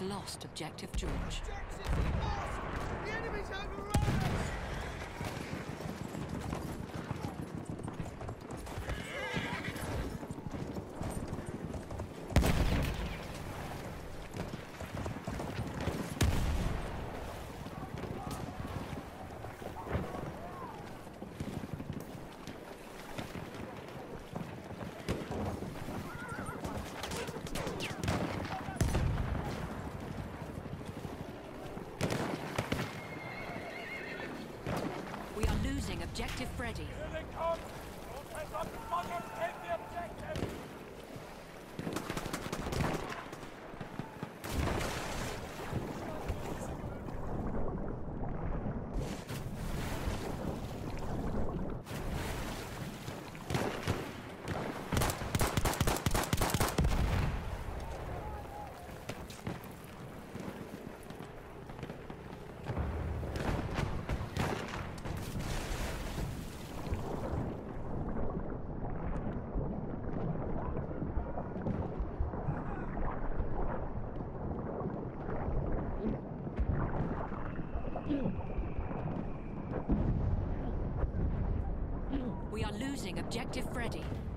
lost objective George. The enemy's overrun us! Losing objective Freddy. Here they come! Don't let them smugglers take the objective! We are losing objective Freddy.